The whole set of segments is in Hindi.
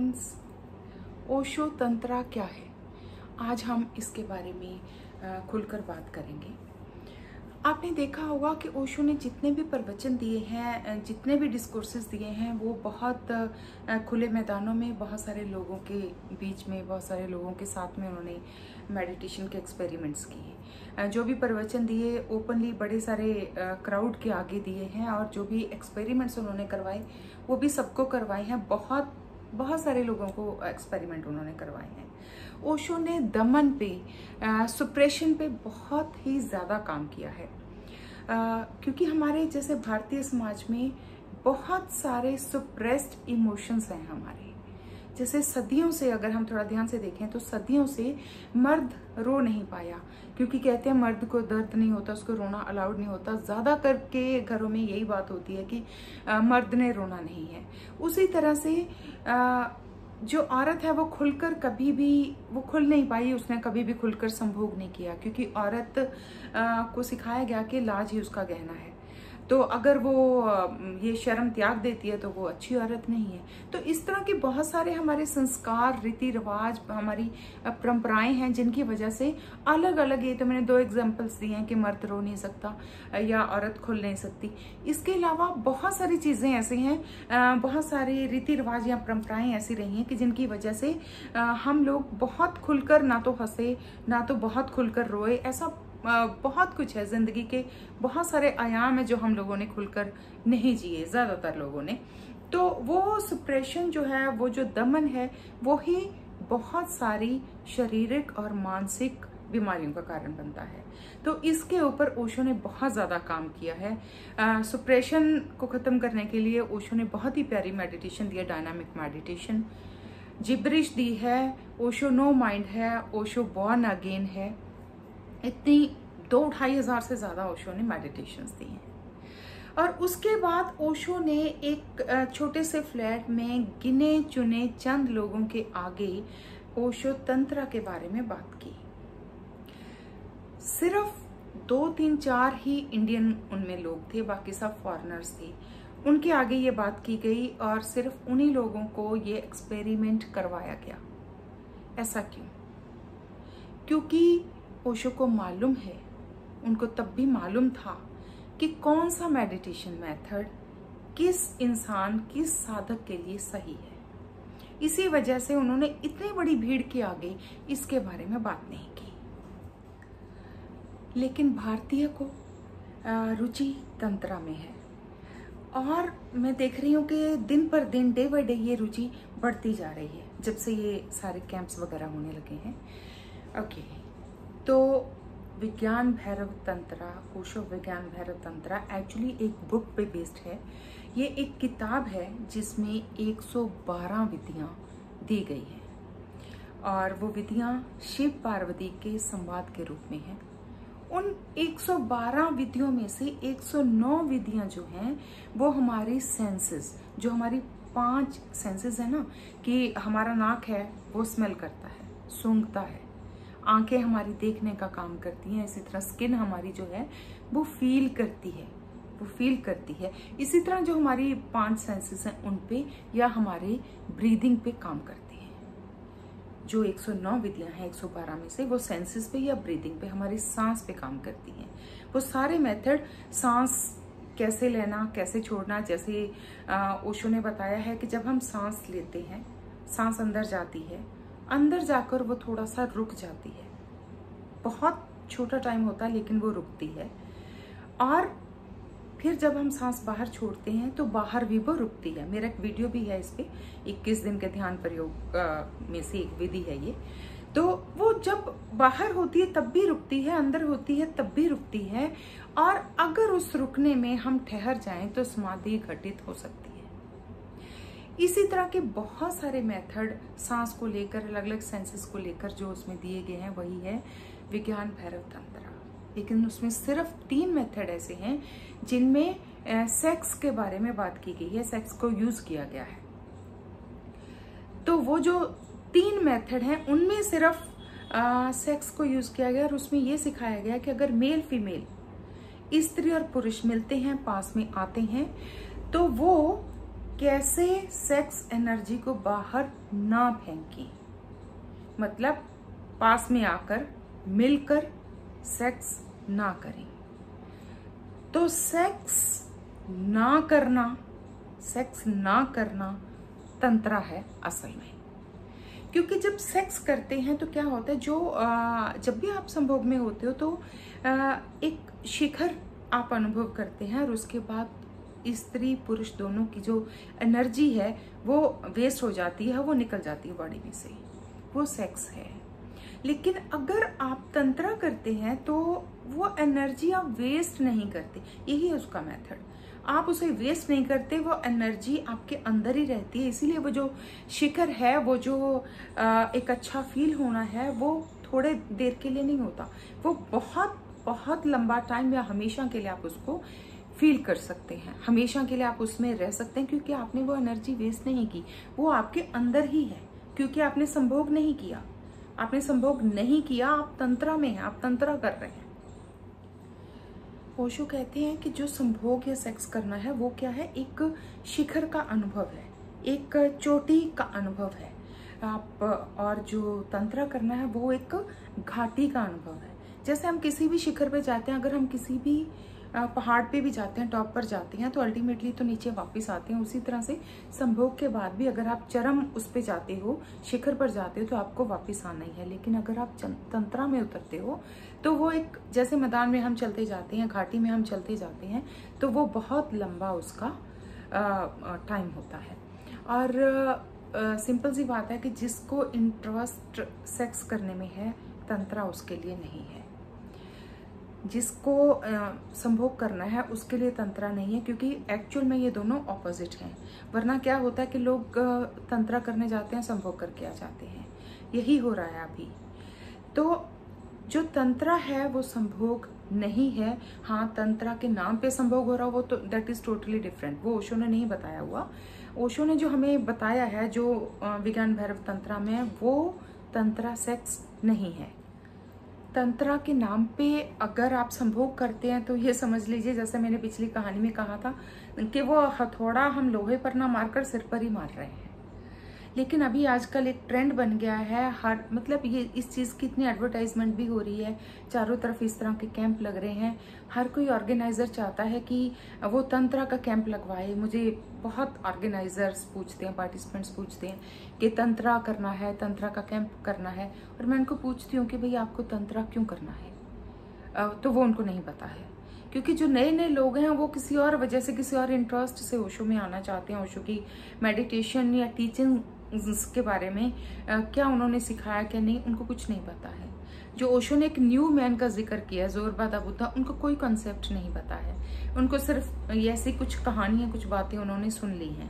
फ्रेंड्स, ओशो तंत्रा क्या है? आज हम इसके बारे में खुलकर बात करेंगे। आपने देखा होगा कि ओशो ने जितने भी प्रवचन दिए हैं, जितने भी डिस्कोर्सेस दिए हैं, वो बहुत खुले मैदानों में, बहुत सारे लोगों के बीच में, बहुत सारे लोगों के साथ में उन्होंने मेडिटेशन के एक्सपेरिमेंट्स किए। जो भी प्रवचन दिए ओपनली बड़े सारे क्राउड के आगे दिए हैं, और जो भी एक्सपेरिमेंट्स उन्होंने करवाए वो भी सबको करवाए हैं। बहुत सारे लोगों को एक्सपेरिमेंट उन्होंने करवाए हैं। ओशो ने दमन पे, सुप्रेशन पे बहुत ही ज़्यादा काम किया है, क्योंकि हमारे जैसे भारतीय समाज में बहुत सारे सुप्रेस्ड इमोशंस हैं हमारे। जैसे सदियों से, अगर हम थोड़ा ध्यान से देखें तो सदियों से मर्द रो नहीं पाया, क्योंकि कहते हैं मर्द को दर्द नहीं होता, उसको रोना अलाउड नहीं होता। ज़्यादा करके घरों में यही बात होती है कि मर्द ने रोना नहीं है। उसी तरह से जो औरत है वो खुलकर कभी भी वो खुल नहीं पाई, उसने कभी भी खुलकर संभोग नहीं किया, क्योंकि औरत को सिखाया गया कि लाज ही उसका गहना है। तो अगर वो ये शर्म त्याग देती है तो वो अच्छी औरत नहीं है। तो इस तरह के बहुत सारे हमारे संस्कार, रीति रिवाज, हमारी परंपराएं हैं, जिनकी वजह से अलग अलग, ये तो मैंने 2 एग्जांपल्स दिए हैं कि मर्द रो नहीं सकता या औरत खुल नहीं सकती। इसके अलावा बहुत सारी चीजें ऐसी हैं, बहुत सारे रीति रिवाज या परंपराएं ऐसी रही हैं कि जिनकी वजह से हम लोग बहुत खुलकर ना तो हंसे, ना तो बहुत खुलकर रोए। ऐसा बहुत कुछ है, जिंदगी के बहुत सारे आयाम है जो हम लोगों ने खुलकर नहीं जिए, ज्यादातर लोगों ने। तो वो सुप्रेशन जो है, वो जो दमन है, वो ही बहुत सारी शारीरिक और मानसिक बीमारियों का कारण बनता है। तो इसके ऊपर ओशो ने बहुत ज्यादा काम किया है। सुप्रेशन को खत्म करने के लिए ओशो ने बहुत ही प्यारी मेडिटेशन दिया, डायनामिक मेडिटेशन। जिब्रिश दी है, ओशो नो माइंड है, ओशो बॉर्न अगेन है। इतनी 2-2.5 हज़ार से ज्यादा ओशो ने मेडिटेशंस दी हैं। और उसके बाद ओशो ने एक छोटे से फ्लैट में गिने चुने चंद लोगों के आगे ओशो तंत्रा के बारे में बात की। सिर्फ 2-3-4 ही इंडियन उनमें लोग थे, बाकी सब फॉरेनर्स थे। उनके आगे ये बात की गई और सिर्फ उन्हीं लोगों को ये एक्सपेरिमेंट करवाया गया। ऐसा क्यों? क्योंकि ओशो को मालूम है, उनको तब भी मालूम था कि कौन सा मेडिटेशन मेथड किस इंसान, किस साधक के लिए सही है। इसी वजह से उन्होंने इतनी बड़ी भीड़ के आगे इसके बारे में बात नहीं की। लेकिन भारतीय को रुचि तंत्रा में है, और मैं देख रही हूँ कि दिन पर दिन, डे बाय डे ये रुचि बढ़ती जा रही है, जब से ये सारे कैंप्स वगैरह होने लगे हैं। ओके, तो विज्ञान भैरव तंत्रा, ओशो विज्ञान भैरव तंत्रा एक्चुअली एक बुक पे बेस्ड है। ये एक किताब है जिसमें 112 विधियां दी गई हैं, और वो विधियां शिव पार्वती के संवाद के रूप में है। उन 112 विधियों में से 109 विधियां जो हैं वो हमारी सेंसेस, जो हमारी 5 सेंसेस है ना, कि हमारा नाक है वो स्मेल करता है, सूंघता है, आंखें हमारी देखने का काम करती हैं, इसी तरह स्किन हमारी जो है वो फील करती है, इसी तरह जो हमारी 5 सेंसेस हैं उन पे या हमारे ब्रीदिंग पे काम करती है। जो 109 विधियां हैं 112 में से, वो सेंसेस पे या ब्रीदिंग पे, हमारी सांस पे काम करती हैं। वो सारे मेथड, सांस कैसे लेना, कैसे छोड़ना, जैसे ओशो ने बताया है कि जब हम सांस लेते हैं, सांस अंदर जाती है, अंदर जाकर वो थोड़ा सा रुक जाती है, बहुत छोटा टाइम होता है लेकिन वो रुकती है। और फिर जब हम सांस बाहर छोड़ते हैं तो बाहर भी वो रुकती है। मेरा एक वीडियो भी है इस पे, 21 दिन के ध्यान प्रयोग में से एक विधि है ये। तो वो जब बाहर होती है तब भी रुकती है, अंदर होती है तब भी रुकती है, और अगर उस रुकने में हम ठहर जाएं तो समाधि घटित हो सकती है। इसी तरह के बहुत सारे मेथड सांस को लेकर, अलग अलग सेंसेस को लेकर जो उसमें दिए गए हैं, वही है विज्ञान भैरव तंत्रा। लेकिन उसमें सिर्फ 3 मेथड ऐसे हैं जिनमें सेक्स के बारे में बात की गई है, सेक्स को यूज किया गया है। तो वो जो 3 मेथड हैं उनमें सिर्फ सेक्स को यूज किया गया, और उसमें ये सिखाया गया कि अगर मेल फीमेल, स्त्री और पुरुष मिलते हैं, पास में आते हैं, तो वो कैसे सेक्स एनर्जी को बाहर ना फेंकें, मतलब पास में आकर मिलकर सेक्स ना करें। तो सेक्स ना करना तंत्रा है असल में। क्योंकि जब सेक्स करते हैं तो क्या होता है, जब भी आप संभोग में होते हो तो एक शिखर आप अनुभव करते हैं, और उसके बाद स्त्री पुरुष दोनों की जो एनर्जी है वो वेस्ट हो जाती है, वो निकल जाती है बॉडी में से, वो सेक्स है। लेकिन अगर आप तंत्रा करते हैं तो वो एनर्जी आप वेस्ट नहीं करते, यही है उसका मेथड। आप उसे वेस्ट नहीं करते, वो एनर्जी आपके अंदर ही रहती है। इसीलिए वो जो शिखर है, वो जो एक अच्छा फील होना है, वो थोड़े देर के लिए नहीं होता, वो बहुत बहुत लंबा टाइम या हमेशा के लिए आप उसको फील कर सकते हैं, हमेशा के लिए आप उसमें रह सकते हैं, क्योंकि आपने वो एनर्जी वेस्ट नहीं की, वो आपके अंदर ही है, क्योंकि आपने संभोग नहीं किया। आप तंत्रा में हैं, आप तंत्रा कर रहे हैं। ओशो कहते हैं कि जो संभोग या सेक्स करना है वो क्या है, एक शिखर का अनुभव है, एक चोटी का अनुभव है आप, और जो तंत्रा करना है वो एक घाटी का अनुभव है। जैसे हम किसी भी शिखर पे जाते हैं, अगर हम किसी भी पहाड़ पे भी जाते हैं, टॉप पर जाते हैं, तो अल्टीमेटली तो नीचे वापस आते हैं। उसी तरह से संभोग के बाद भी अगर आप चरम उस पे जाते हो, शिखर पर जाते हो, तो आपको वापस आना ही है। लेकिन अगर आप तंत्रा में उतरते हो तो वो एक, जैसे मैदान में हम चलते जाते हैं, घाटी में हम चलते जाते हैं, तो वो बहुत लंबा उसका टाइम होता है। और सिंपल सी बात है कि जिसको इंटरेस्ट सेक्स करने में है, तंत्रा उसके लिए नहीं है। जिसको संभोग करना है उसके लिए तंत्रा नहीं है, क्योंकि एक्चुअल में ये दोनों ऑपोजिट हैं। वरना क्या होता है कि लोग तंत्रा करने जाते हैं, संभोग करके आ जाते हैं, यही हो रहा है अभी। तो जो तंत्रा है वो संभोग नहीं है। हाँ, तंत्रा के नाम पे संभोग हो रहा हो, वो तो दैट इज टोटली डिफरेंट, वो ओशो ने नहीं बताया हुआ। ओशो ने जो हमें बताया है, जो विज्ञान भैरव तंत्रा में, वो तंत्रा सेक्स नहीं है। तंत्रा के नाम पे अगर आप संभोग करते हैं तो ये समझ लीजिए, जैसे मैंने पिछली कहानी में कहा था कि वो हथौड़ा हम लोहे पर ना मारकर सिर पर ही मार रहे हैं। लेकिन अभी आजकल एक ट्रेंड बन गया है, हर मतलब ये इस चीज़ की इतनी एडवर्टाइजमेंट भी हो रही है, चारों तरफ इस तरह के कैंप लग रहे हैं। हर कोई ऑर्गेनाइजर चाहता है कि वो तंत्रा का कैंप लगवाए। मुझे बहुत ऑर्गेनाइजर्स पूछते हैं, पार्टिसिपेंट्स पूछते हैं कि तंत्रा करना है, तंत्रा का कैंप करना है, और मैं उनको पूछती हूँ कि भाई आपको तंत्रा क्यों करना है, तो वो उनको नहीं पता है। क्योंकि जो नए नए लोग हैं वो किसी और वजह से, किसी और इंटरेस्ट से ओशो में आना चाहते हैं। ओशो की मेडिटेशन या टीचिंग के बारे में क्या उन्होंने सिखाया क्या नहीं, उनको कुछ नहीं पता है। जो ओशो ने एक न्यू मैन का जिक्र किया, जोरबादा बुद्धा, उनको कोई कॉन्सेप्ट नहीं पता है। उनको सिर्फ ऐसी कुछ कहानियां, कुछ बातें उन्होंने सुन ली हैं।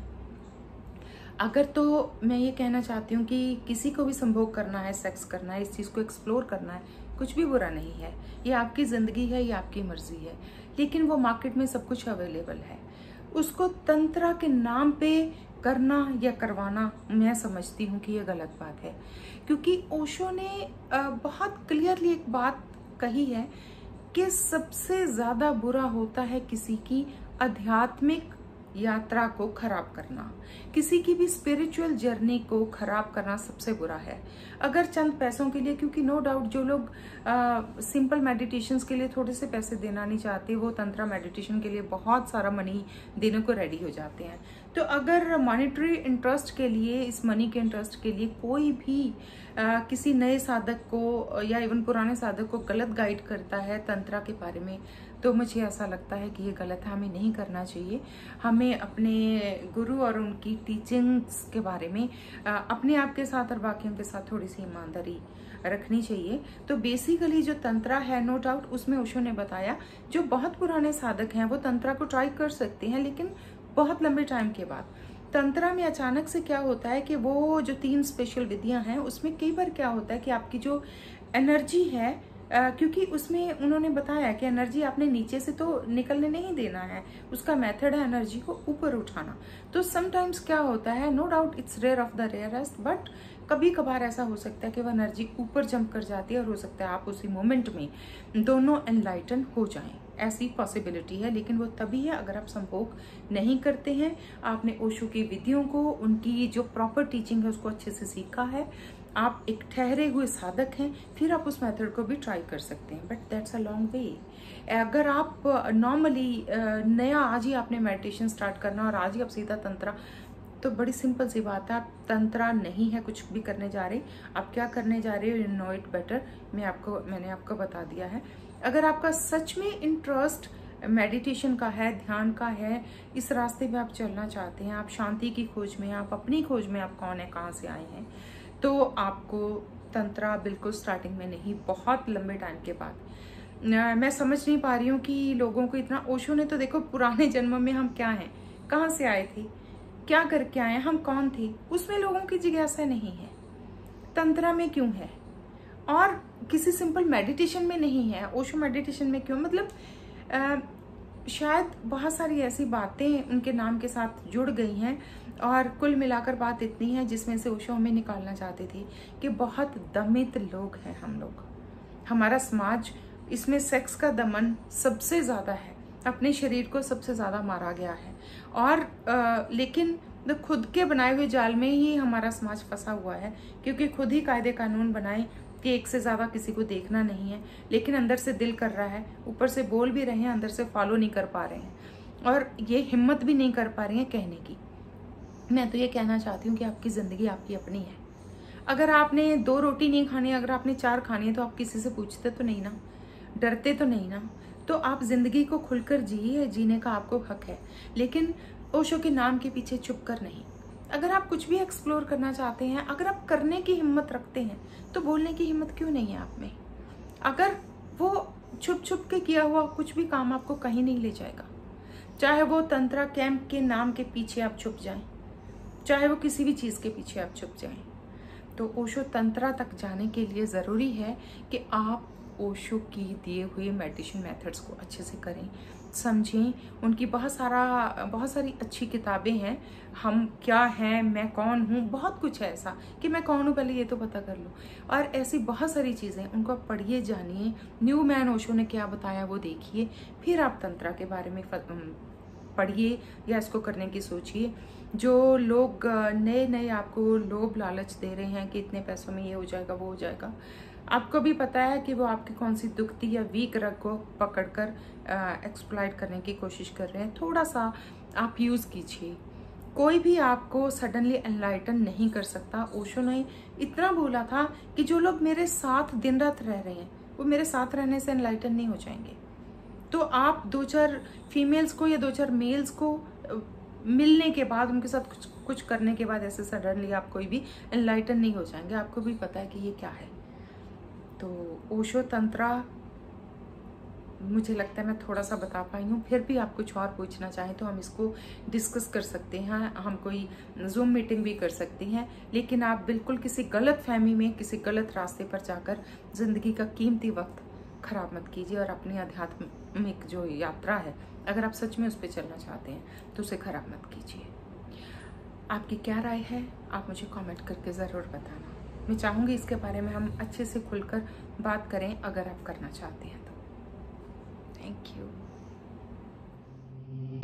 अगर तो मैं ये कहना चाहती हूँ कि किसी को भी संभोग करना है, सेक्स करना है, इस चीज़ को एक्सप्लोर करना है, कुछ भी बुरा नहीं है। ये आपकी ज़िंदगी है, ये आपकी मर्जी है। लेकिन वो मार्केट में सब कुछ अवेलेबल है। उसको तंत्रा के नाम पे करना या करवाना, मैं समझती हूँ कि ये गलत बात है। क्योंकि ओशो ने बहुत क्लियरली एक बात कही है कि सबसे ज़्यादा बुरा होता है किसी की आध्यात्मिक यात्रा को खराब करना, किसी की भी स्पिरिचुअल जर्नी को खराब करना सबसे बुरा है। अगर चंद पैसों के लिए, क्योंकि नो डाउट जो लोग सिंपल मेडिटेशंस के लिए थोड़े से पैसे देना नहीं चाहते, वो तंत्रा मेडिटेशन के लिए बहुत सारा मनी देने को रेडी हो जाते हैं। तो अगर मॉनेटरी इंटरेस्ट के लिए, इस मनी के इंटरेस्ट के लिए कोई भी किसी नए साधक को या इवन पुराने साधक को गलत गाइड करता है तंत्रा के बारे में, तो मुझे ऐसा लगता है कि ये गलत है, हमें नहीं करना चाहिए। हमें अपने गुरु और उनकी टीचिंग्स के बारे में अपने आप के साथ और बाकियों के साथ थोड़ी सी ईमानदारी रखनी चाहिए। तो बेसिकली जो तंत्रा है, नो डाउट उसमें ओशो ने बताया जो बहुत पुराने साधक हैं वो तंत्रा को ट्राई कर सकते हैं, लेकिन बहुत लंबे टाइम के बाद। तंत्रा में अचानक से क्या होता है कि वो जो 3 स्पेशल विधियां हैं उसमें कई बार क्या होता है कि आपकी जो एनर्जी है, क्योंकि उसमें उन्होंने बताया कि एनर्जी आपने नीचे से तो निकलने नहीं देना है, उसका मेथड है एनर्जी को ऊपर उठाना। तो समटाइम्स क्या होता है, no doubt it's rare of the rarest, but कभी कभार ऐसा हो सकता है कि वह एनर्जी ऊपर जंप कर जाती है और हो सकता है आप उसी मोमेंट में दोनों एनलाइटन हो जाएं। ऐसी पॉसिबिलिटी है, लेकिन वो तभी है अगर आप संभोग नहीं करते हैं, आपने ओशो की विधियों को, उनकी जो प्रॉपर टीचिंग है उसको अच्छे से सीखा है, आप एक ठहरे हुए साधक हैं, फिर आप उस मेथड को भी ट्राई कर सकते हैं। But that's a long way. अगर आप नॉर्मली नया आज ही आपने मेडिटेशन स्टार्ट करना और आज ही आप सीधा तंत्रा, तो बड़ी सिंपल सी बात है, आप तंत्रा नहीं है कुछ भी करने जा रहे, आप क्या करने जा रहे हो, यू नो इट बेटर। मैंने आपको बता दिया है। अगर आपका सच में इंटरेस्ट मेडिटेशन का है, ध्यान का है, इस रास्ते में आप चलना चाहते हैं, आप शांति की खोज में, आप अपनी खोज में, आप कौन है, कहाँ से आए हैं, तो आपको तंत्रा बिल्कुल स्टार्टिंग में नहीं, बहुत लंबे टाइम के बाद। मैं समझ नहीं पा रही हूँ कि लोगों को इतना, ओशो ने तो देखो पुराने जन्म में हम क्या हैं, कहाँ से आए थे, क्या करके आए, हम कौन थे, उसमें लोगों की जिज्ञासा नहीं है। तंत्रा में क्यों है और किसी सिंपल मेडिटेशन में नहीं है, ओशो मेडिटेशन में क्यों, मतलब शायद बहुत सारी ऐसी बातें उनके नाम के साथ जुड़ गई हैं और कुल मिलाकर बात इतनी है जिसमें से ओशो हमें निकालना चाहते थे कि बहुत दमित लोग हैं हम लोग, हमारा समाज, इसमें सेक्स का दमन सबसे ज्यादा है, अपने शरीर को सबसे ज्यादा मारा गया है और लेकिन खुद के बनाए हुए जाल में ही हमारा समाज फंसा हुआ है, क्योंकि खुद ही कायदे कानून बनाए कि एक से ज्यादा किसी को देखना नहीं है, लेकिन अंदर से दिल कर रहा है, ऊपर से बोल भी रहे हैं, अंदर से फॉलो नहीं कर पा रहे हैं और ये हिम्मत भी नहीं कर पा रहे हैं कहने की। मैं तो ये कहना चाहती हूँ कि आपकी जिंदगी आपकी अपनी है। अगर आपने 2 रोटी नहीं खानी, अगर आपने 4 खानी है, तो आप किसी से पूछते तो नहीं ना, डरते तो नहीं ना, तो आप जिंदगी को खुलकर जिए, जीने का आपको हक है, लेकिन ओशो के नाम के पीछे छुप कर नहीं। अगर आप कुछ भी एक्सप्लोर करना चाहते हैं, अगर आप करने की हिम्मत रखते हैं, तो बोलने की हिम्मत क्यों नहीं है आप में? अगर वो छुप छुप के किया हुआ कुछ भी काम आपको कहीं नहीं ले जाएगा, चाहे वो तंत्रा कैंप के नाम के पीछे आप छुप जाएं, चाहे वो किसी भी चीज के पीछे आप छुप जाएं, तो ओशो तंत्रा तक जाने के लिए जरूरी है कि आप ओशो की दिए हुए मेडिटेशन मेथड्स को अच्छे से करें, समझें। उनकी बहुत सारी अच्छी किताबें हैं, हम क्या हैं, मैं कौन हूँ, बहुत कुछ है ऐसा कि मैं कौन हूँ, पहले ये तो पता कर लो, और ऐसी बहुत सारी चीज़ें, उनको आप पढ़िए, जानिए, न्यू मैन ओशो ने क्या बताया वो देखिए, फिर आप तंत्रा के बारे में पढ़िए या इसको करने की सोचिए। जो लोग नए नए आपको लोभ लालच दे रहे हैं कि इतने पैसों में ये हो जाएगा, वो हो जाएगा, आपको भी पता है कि वो आपकी कौन सी दुखती या वीक रग को पकड़कर एक्सप्लॉइट करने की कोशिश कर रहे हैं। थोड़ा सा आप यूज कीजिए, कोई भी आपको सडनली एनलाइटन नहीं कर सकता। ओशो ने इतना बोला था कि जो लोग मेरे साथ दिन रात रह रहे हैं, वो मेरे साथ रहने से एनलाइटन नहीं हो जाएंगे। तो आप 2-4 फीमेल्स को या 2-4 मेल्स को मिलने के बाद, उनके साथ कुछ करने के बाद ऐसे सडनली आप कोई भी एनलाइटन नहीं हो जाएंगे, आपको भी पता है कि ये क्या है। तो ओशो तंत्रा मुझे लगता है मैं थोड़ा सा बता पाई हूँ, फिर भी आप कुछ और पूछना चाहें तो हम इसको डिस्कस कर सकते हैं, हम कोई जूम मीटिंग भी कर सकते हैं, लेकिन आप बिल्कुल किसी गलत फहमी में, किसी गलत रास्ते पर जाकर जिंदगी का कीमती वक्त खराब मत कीजिए और अपनी आध्यात्मिक जो यात्रा है, अगर आप सच में उस पर चलना चाहते हैं तो उसे खराब मत कीजिए। आपकी क्या राय है, आप मुझे कमेंट करके ज़रूर बताना। मैं चाहूँगी इसके बारे में हम अच्छे से खुलकर बात करें, अगर आप करना चाहते हैं तो। Thank you.